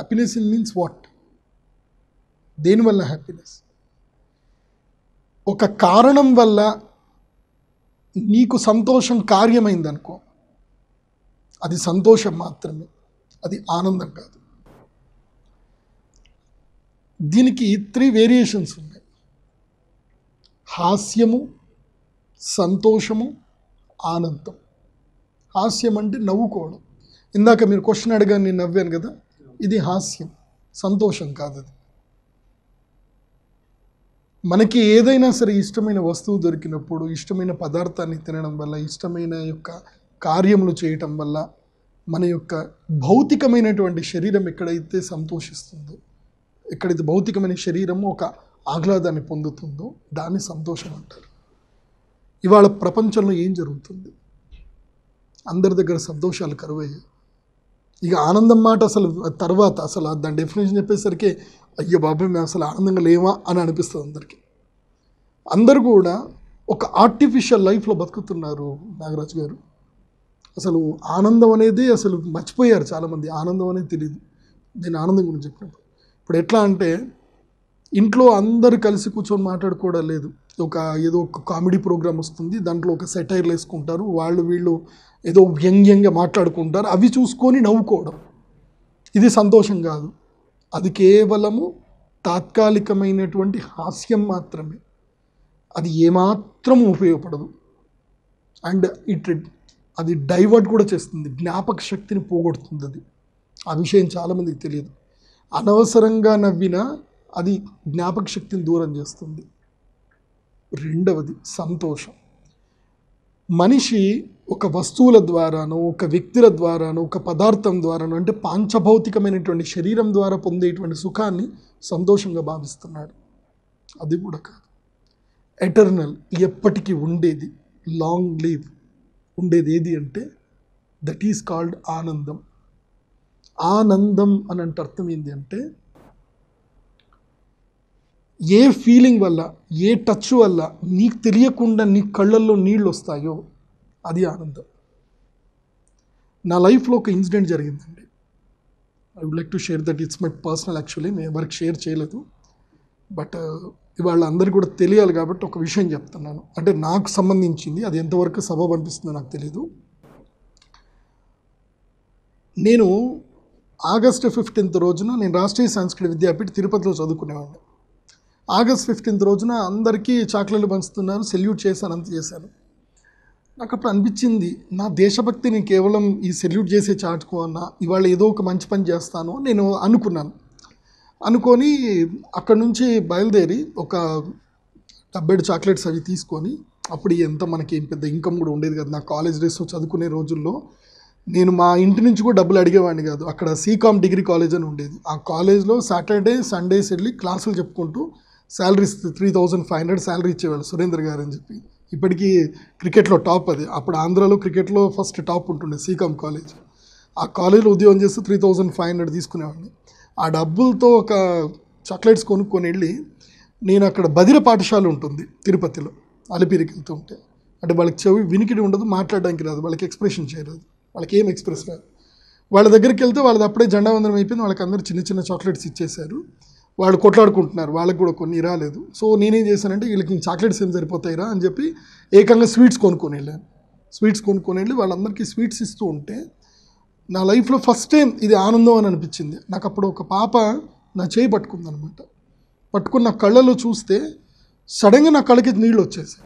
Happiness in means what? దేనివల్ల happiness? ఒక కారణం వల్ల నీకు సంతోషం కార్యమైందనుకో, అది సంతోషం మాత్రమే, అది ఆనందం కాదు. దీనికి 3 వేరియేషన్స్ ఉన్నాయి: హాస్యము, సంతోషము, ఆనందం. హాస్యం అంటే నవ్వుకోవడం. ఇందాక మీరు క్వశ్చన్ అడిగా, నేను నవ్వాను కదా, ఇది హాస్యం, సంతోషం కాదు. అది మనకి ఏదైనా సరే ఇష్టమైన వస్తువు దొరికినప్పుడు, ఇష్టమైన పదార్థాన్ని తినడం వల్ల, ఇష్టమైన యొక్క కార్యములు చేయటం వల్ల మన యొక్క భౌతికమైనటువంటి శరీరం ఎక్కడైతే సంతోషిస్తుందో, ఎక్కడైతే భౌతికమైన శరీరము ఒక ఆహ్లాదాన్ని పొందుతుందో దాన్ని సంతోషం అంటారు. ఇవాళ ప్రపంచంలో ఏం జరుగుతుంది? అందరి దగ్గర సంతోషాలు కరువయ్యాయి. ఇక ఆనందం మాట అసలు తర్వాత, అసలు దాని డెఫినేషన్ చెప్పేసరికి అయ్యో బాబాయ్ మేము అసలు ఆనందంగా లేవా అని అనిపిస్తుంది అందరికీ. అందరూ కూడా ఒక ఆర్టిఫిషియల్ లైఫ్లో బతుకుతున్నారు నాగరాజు గారు. అసలు ఆనందం అనేది అసలు మర్చిపోయారు చాలామంది. ఆనందం అనేది తెలియదు. నేను ఆనందం గురించి చెప్పినప్పుడు ఇప్పుడు ఎట్లా అంటే, ఇంట్లో అందరు కలిసి కూర్చొని మాట్లాడుకోవడం లేదు. ఏదో ఒక కామెడీ ప్రోగ్రామ్ వస్తుంది, దాంట్లో ఒక సెటైర్లు వేసుకుంటారు, వీళ్ళు ఏదో వ్యంగ్యంగా మాట్లాడుకుంటారు, అవి చూసుకొని నవ్వుకోవడం. ఇది సంతోషం కాదు. అది కేవలము తాత్కాలికమైనటువంటి హాస్యం మాత్రమే. అది ఏమాత్రం ఉపయోగపడదు. అండ్ అది డైవర్ట్ కూడా చేస్తుంది, జ్ఞాపక శక్తిని పోగొడుతుంది. అది ఆ విషయం చాలామందికి తెలియదు. అనవసరంగా నవ్వినా అది జ్ఞాపక శక్తిని దూరం చేస్తుంది. రెండవది సంతోషం. మనిషి ఒక వస్తువుల ద్వారానో, ఒక వ్యక్తుల ద్వారానో, ఒక పదార్థం ద్వారానో, అంటే పాంచభౌతికమైనటువంటి శరీరం ద్వారా పొందేటువంటి సుఖాన్ని సంతోషంగా భావిస్తున్నాడు. అది కూడా కాదు. ఎటర్నల్, ఎప్పటికీ ఉండేది, లాంగ్ లివ్ ఉండేది ఏది అంటే దట్ ఈస్ కాల్డ్ ఆనందం. ఆనందం అని అంటే అర్థం ఏంటి అంటే, ఏ ఫీలింగ్ వల్ల, ఏ టచ్ వల్ల నీకు తెలియకుండా నీ కళ్ళల్లో నీళ్ళు వస్తాయో అది ఆనందం. నా లైఫ్లో ఒక ఇన్సిడెంట్ జరిగిందండి. I would like to share that. It's my personal. Actually నేను ఎవరికి షేర్ చేయలేదు, బట్ ఇవాళ అందరికీ కూడా తెలియాలి కాబట్టి ఒక విషయం చెప్తున్నాను. అంటే నాకు సంబంధించింది, అది ఎంతవరకు సబబు అనిపిస్తుందో నాకు తెలీదు. నేను ఆగస్టు 15 రోజున, నేను రాష్ట్రీయ సంస్కృత విద్యాపీఠ తిరుపతిలో చదువుకునేవాడిని. ఆగస్ట్ 15 రోజున అందరికీ చాక్లెట్లు పంచుతున్నారు, సెల్యూట్ చేశాను, అంత చేశాను. నాకు అప్పుడు అనిపించింది, నా దేశభక్తిని కేవలం ఈ సెల్యూట్ చేసే చాటుకోన్నా, ఇవాళ ఏదో ఒక మంచి పని చేస్తాను నేను అనుకున్నాను. అనుకొని అక్కడ నుంచి బయలుదేరి ఒక 70 చాక్లెట్స్ అవి తీసుకొని, అప్పుడు ఎంత మనకి ఏం పెద్ద ఇన్కమ్ కూడా ఉండేది కదా. నా కాలేజ్ డేస్లో చదువుకునే రోజుల్లో నేను మా ఇంటి నుంచి కూడా డబ్బులు అడిగేవాడిని కాదు. అక్కడ సీకామ్ డిగ్రీ కాలేజ్ అని ఉండేది. ఆ కాలేజ్లో సాటర్డే సండేస్ వెళ్ళి క్లాసులు చెప్పుకుంటూ శాలరీస్ 3,500 శాలరీ ఇచ్చేవాళ్ళు సురేంద్ర గారు అని చెప్పి. ఇప్పటికీ క్రికెట్లో టాప్ అది. అప్పుడు ఆంధ్రాలో క్రికెట్లో ఫస్ట్ టాప్ ఉంటుండే సీకామ్ కాలేజ్. ఆ కాలేజీలో ఉద్యోగం చేస్తూ 3,500 తీసుకునేవాడిని. ఆ డబ్బులతో ఒక చాక్లెట్స్ కొనుక్కొని వెళ్ళి, నేను అక్కడ బదిర పాఠశాల ఉంటుంది తిరుపతిలో, అలిపిరికి వెళ్తూ ఉంటే, అంటే వాళ్ళకి చెవి వినికిడి ఉండదు, మాట్లాడడానికి రాదు, వాళ్ళకి ఎక్స్ప్రెషన్ చేయరాదు, వాళ్ళకి ఏం ఎక్స్ప్రెస్ రాదు. వాళ్ళ దగ్గరికి వెళ్తే వాళ్ళది అప్పుడే జెండా వందనం అయిపోయింది, వాళ్ళకి అందరూ చిన్న చిన్న చాక్లెట్స్ ఇచ్చేశారు. వాళ్ళు కొట్లాడుకుంటున్నారు, వాళ్ళకి కూడా కొన్ని రాలేదు. సో నేనేం చేశానంటే, వీళ్ళకి చాక్లెట్స్ ఏం సరిపోతాయిరా అని చెప్పి ఏకంగా స్వీట్స్ కొనుక్కొని వెళ్ళాను. స్వీట్స్ కొనుక్కొని వెళ్ళి వాళ్ళందరికీ స్వీట్స్ ఇస్తూ ఉంటే, నా లైఫ్లో ఫస్ట్ టైం ఇది ఆనందం అని అనిపించింది. నాకు అప్పుడు ఒక పాప నా చేయి పట్టుకుందనమాట. పట్టుకుని నా కళ్ళలో చూస్తే సడన్గా నా కళ్ళకి నీళ్ళు వచ్చేసాయి.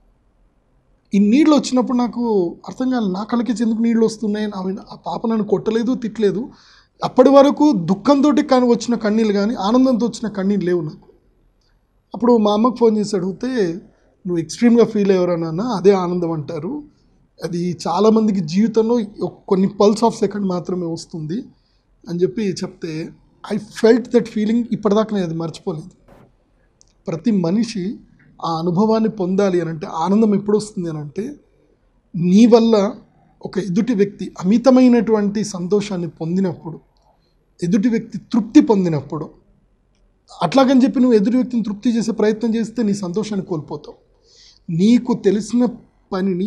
ఈ నీళ్ళు వచ్చినప్పుడు నాకు అర్థం కాలేదు, నా కళ్ళకి ఎందుకు నీళ్ళు వస్తున్నాయి. ఆ పాప నన్ను కొట్టలేదు, తిట్టలేదు. అప్పటి వరకు దుఃఖంతో కానీ వచ్చిన కన్నీళ్ళు కానీ ఆనందంతో వచ్చిన కన్నీళ్ళు లేవు నాకు. అప్పుడు మా అమ్మకు ఫోన్ చేసి అడిగితే, నువ్వు ఎక్స్ట్రీమ్గా ఫీల్ అయ్యారా నాన్న, అదే ఆనందం అంటారు, అది చాలామందికి జీవితంలో కొన్ని పల్స్ ఆఫ్ సెకండ్ మాత్రమే వస్తుంది అని చెప్పి చెప్తే, ఐ ఫెల్ట్ దట్ ఫీలింగ్. ఇప్పటిదాకా నేను అది మర్చిపోలేదు. ప్రతి మనిషి ఆ అనుభవాన్ని పొందాలి అని అంటే, ఆనందం ఎప్పుడు వస్తుంది అని అంటే, నీ వల్ల ఒక ఎదుటి వ్యక్తి అమితమైనటువంటి సంతోషాన్ని పొందినప్పుడు, ఎదుటి వ్యక్తి తృప్తి పొందినప్పుడు. అట్లాగని చెప్పి నువ్వు ఎదుటి వ్యక్తిని తృప్తి చేసే ప్రయత్నం చేస్తే నీ సంతోషాన్ని కోల్పోతావు. నీకు తెలిసిన పనిని,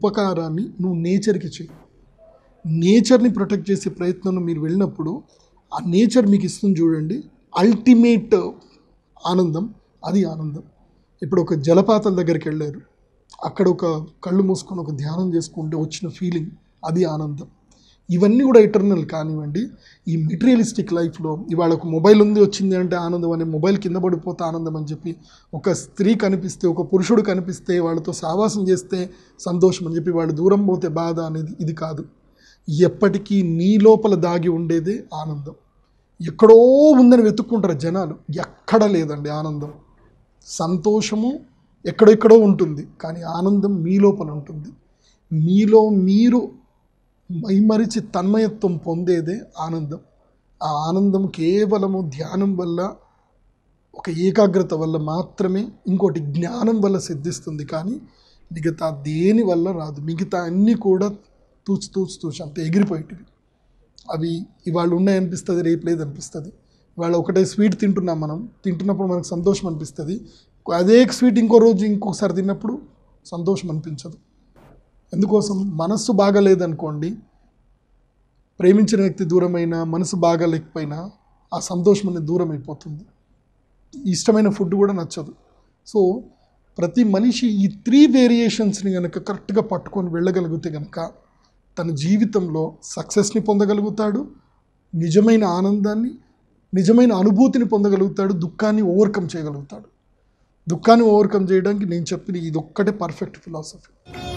ఉపకారాన్ని నువ్వు నేచర్కి చేయి. నేచర్ని ప్రొటెక్ట్ చేసే ప్రయత్నంలో మీరు వెళ్ళినప్పుడు ఆ నేచర్ మీకు ఇస్తుంది చూడండి, అల్టిమేట్ ఆనందం, అది ఆనందం. ఇప్పుడు ఒక జలపాతం దగ్గరికి వెళ్ళారు, అక్కడ ఒక కళ్ళు మూసుకొని ఒక ధ్యానం చేసుకుంటే వచ్చిన ఫీలింగ్, అది ఆనందం. ఇవన్నీ కూడా ఎటర్నల్ కానివ్వండి. ఈ మెటీరియలిస్టిక్ లైఫ్లో ఇవాళ ఒక మొబైల్ ఉంది వచ్చింది అంటే ఆనందం అని, మొబైల్ కింద పడిపోతే ఆనందం అని చెప్పి, ఒక స్త్రీ కనిపిస్తే ఒక పురుషుడు కనిపిస్తే వాళ్ళతో సహవాసం చేస్తే సంతోషం అని చెప్పి వాళ్ళు దూరం పోతే బాధ అనేది ఇది కాదు. ఎప్పటికీ నీ లోపల దాగి ఉండేదే ఆనందం. ఎక్కడో ఉందని వెతుక్కుంటారు జనాలు, ఎక్కడ లేదండి ఆనందం. సంతోషము ఎక్కడెక్కడో ఉంటుంది, కానీ ఆనందం మీ లోపల ఉంటుంది. మీలో మీరు మైమరిచి తన్మయత్వం పొందేదే ఆనందం. ఆ ఆనందం కేవలము ధ్యానం వల్ల, ఒక ఏకాగ్రత వల్ల మాత్రమే, ఇంకోటి జ్ఞానం వల్ల సిద్ధిస్తుంది, కానీ మిగతా దేని వల్ల రాదు. మిగతా అన్నీ కూడా తూచి అంత ఎగిరిపోయేటివి. అవి ఇవాళ ఉన్నాయనిపిస్తుంది, రేపు లేదనిపిస్తుంది. ఇవాళ ఒకటే స్వీట్ తింటున్నాం, మనం తింటున్నప్పుడు మనకు సంతోషం అనిపిస్తుంది. అదే స్వీట్ ఇంకో రోజు ఇంకొకసారి తిన్నప్పుడు సంతోషం అనిపించదు. ఎందుకోసం? మనస్సు బాగాలేదనుకోండి, ప్రేమించిన వ్యక్తి దూరమైనా, మనసు బాగాలేకపోయినా ఆ సంతోషం అనేది దూరం అయిపోతుంది. ఇష్టమైన ఫుడ్ కూడా నచ్చదు. సో ప్రతి మనిషి ఈ 3 వేరియేషన్స్ని కనుక కరెక్ట్గా పట్టుకొని వెళ్ళగలిగితే కనుక తన జీవితంలో సక్సెస్ని పొందగలుగుతాడు, నిజమైన ఆనందాన్ని, నిజమైన అనుభూతిని పొందగలుగుతాడు, దుఃఖాన్ని ఓవర్కమ్ చేయగలుగుతాడు. దుఃఖాన్ని ఓవర్కమ్ చేయడానికి నేను చెప్పిన ఇదొక్కటే పర్ఫెక్ట్ ఫిలాసఫీ.